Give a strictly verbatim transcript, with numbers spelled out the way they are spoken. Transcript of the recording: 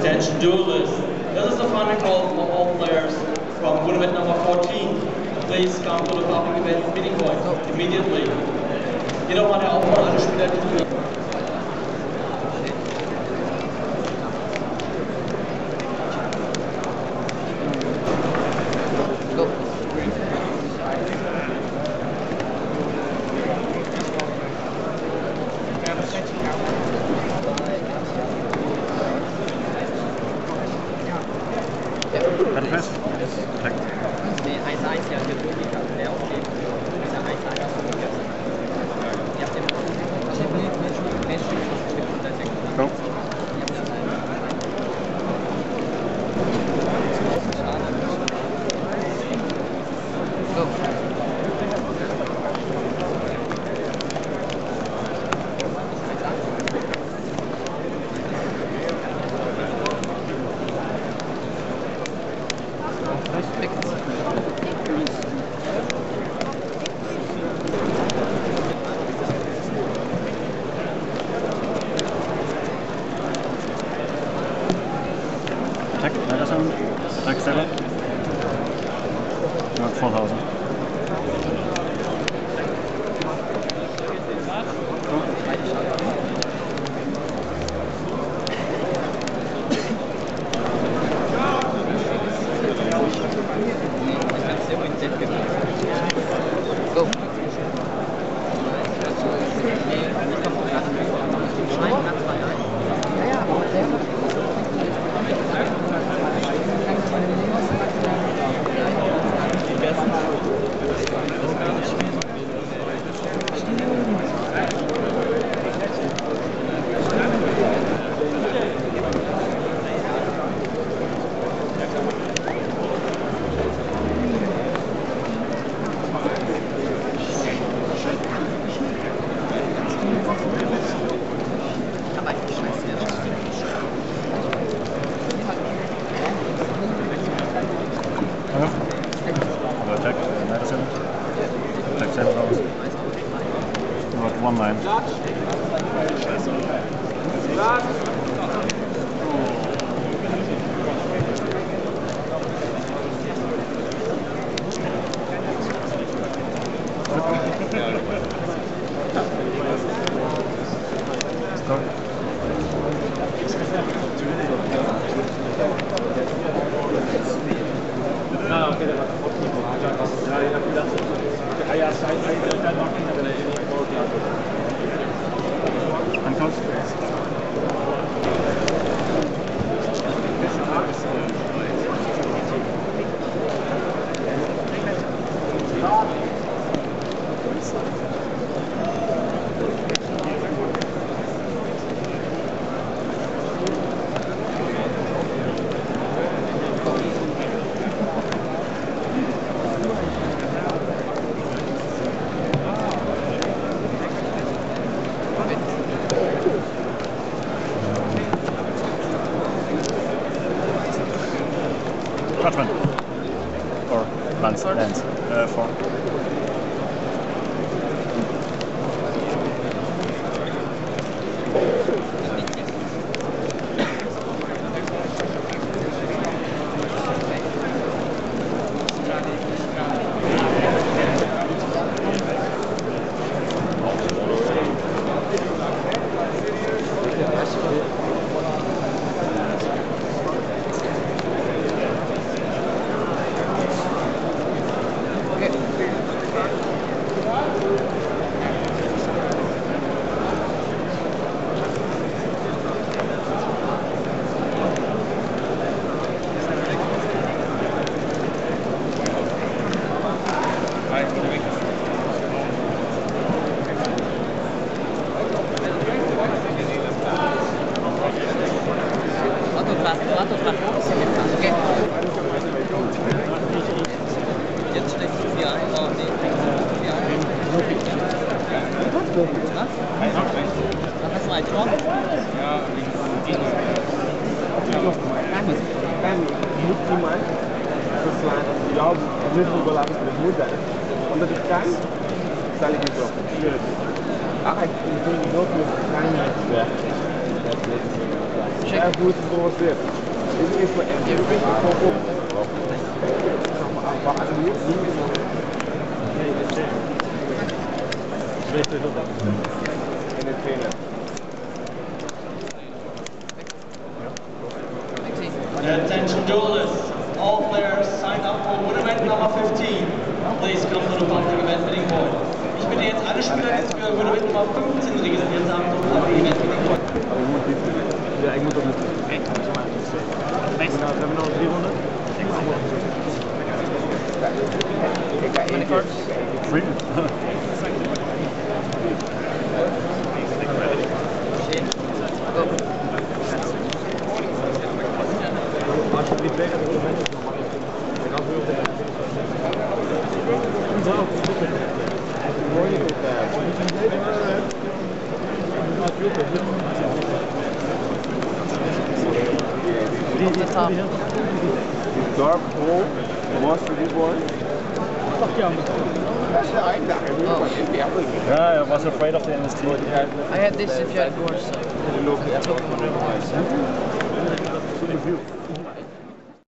Attention duelists. This is the final call for all players from good event number fourteen. Please come to the public event meeting point immediately. Jeder meine Aufgabe, alle Spieler die Kan du fast? Tak. Det er eins eins, ja, hier wirklich, der aufgeht. Das ist ja eins eins. Ja, den Go. Tak, alle sammen. Tak, Stella. Not four thousand. Go. Attack, Madison. Attack seven thousand. Not one line. Stop. No, okay, Handcuffs. Crutchman. Or Lance. Lance. Uh, four. Okay. Jetzt steht vier eins auf den vier eins. Was? Was hast du als Tor? Ja, kan moet iemand verslaan als jou niet wil laten met moeder. Omdat ik kan, zal ik het doen. Ah, ik vind het ook nog kan niet weg. Dat is Ja, hoe is het georganiseerd? Is het voor één keer gewoon op? Wacht, hier? Nee, dat is Weet je dat dan? In het trainen. Attention duelists, all players signed up for win event number fifteen. Please come to the public event meeting point. Ich bitte jetzt alle Spieler, die sich für win event Nummer fünfzehn registriert haben, zum public event meeting point. Aber je moet dit. Ja, ik moet ook niet. Nee. We hebben nou driehonderd. Many cards? Three. Go. Alsjeblieft weg uit de mensen nog maar. Ik had heel veel. Mooi niet op daar. Op de tafel. Dark hole was for this one. Yeah, I was afraid of the N S T. I had this if you had yours. So.